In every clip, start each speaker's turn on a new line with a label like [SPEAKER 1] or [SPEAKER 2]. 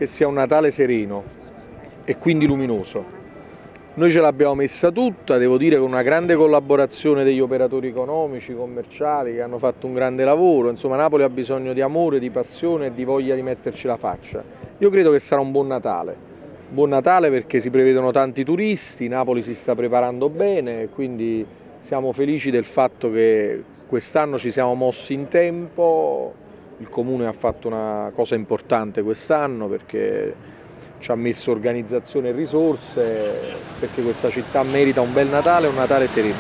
[SPEAKER 1] che sia un Natale sereno e quindi luminoso. Noi ce l'abbiamo messa tutta, devo dire, con una grande collaborazione degli operatori economici, commerciali, che hanno fatto un grande lavoro. Insomma, Napoli ha bisogno di amore, di passione e di voglia di metterci la faccia. Io credo che sarà un buon Natale. Buon Natale perché si prevedono tanti turisti, Napoli si sta preparando bene, quindi siamo felici del fatto che quest'anno ci siamo mossi in tempo. Il Comune ha fatto una cosa importante quest'anno perché ci ha messo organizzazione e risorse, perché questa città merita un bel Natale e un Natale sereno.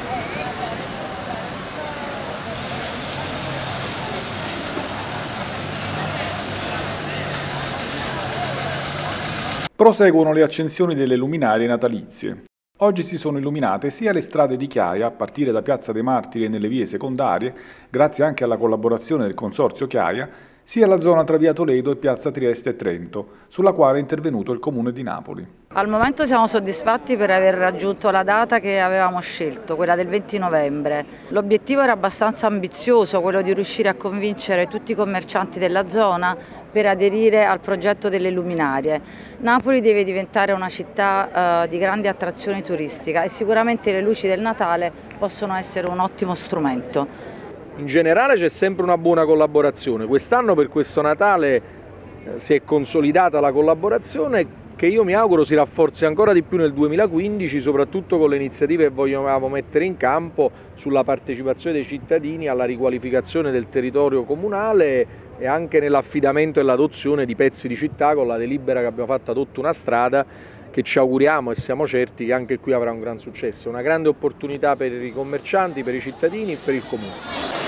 [SPEAKER 2] Proseguono le accensioni delle luminarie natalizie. Oggi si sono illuminate sia le strade di Chiaia, a partire da Piazza dei Martiri e nelle vie secondarie, grazie anche alla collaborazione del Consorzio Chiaia, sia la zona tra via Toledo e piazza Trieste e Trento, sulla quale è intervenuto il Comune di Napoli.
[SPEAKER 3] Al momento siamo soddisfatti per aver raggiunto la data che avevamo scelto, quella del 20 novembre. L'obiettivo era abbastanza ambizioso, quello di riuscire a convincere tutti i commercianti della zona per aderire al progetto delle luminarie. Napoli deve diventare una città di grande attrazione turistica e sicuramente le luci del Natale possono essere un ottimo strumento.
[SPEAKER 1] In generale c'è sempre una buona collaborazione. Quest'anno per questo Natale si è consolidata la collaborazione che io mi auguro si rafforzi ancora di più nel 2015, soprattutto con le iniziative che vogliamo mettere in campo sulla partecipazione dei cittadini alla riqualificazione del territorio comunale e anche nell'affidamento e l'adozione di pezzi di città con la delibera che abbiamo fatto ad una strada che ci auguriamo e siamo certi che anche qui avrà un gran successo. Una grande opportunità per i commercianti, per i cittadini e per il Comune.